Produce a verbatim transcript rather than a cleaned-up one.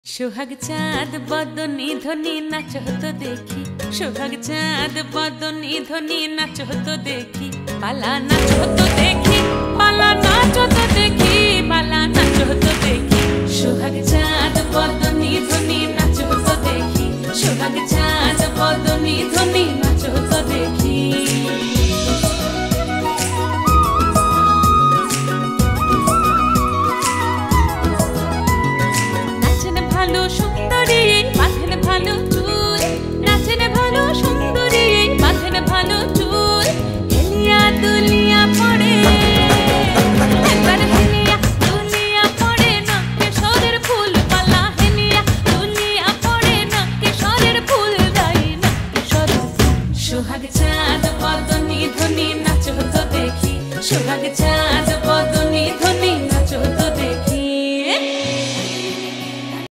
সোহাগ চাঁদ বদনি ধ্বনি নাচ হতো দেখি, সোহাগ চাঁদ বদনি ধ্বনি নাচ হতো দেখি, পালা নাচ হতো দেখি, পালা নাচ হতো দেখি, পালা নাচ হতো দেখি। সোহাগ চাঁদ বদনি ধ্বনি নাচ হতো দেখি, সোহাগ চাঁদ বদনি ধ্বনি নাচ হতো দেখি। ভালো সুন্দরী মাথেন ভালো চুল, নাচেন ভালো সুন্দরী মাথেন ভালো চুল, হেলিয়া দুলিয়া পড়ে একবার হেলিয়া দুলিয়া পড়ে নকে সরের ফুল পালা, হেলিয়া দুলিয়া পড়ে নকে সরের ফুল দাই নকে সরের। সোহাগ চাঁদ বদনি ধ্বনি নাচ হতো দেখি, সোহাগ চাঁদ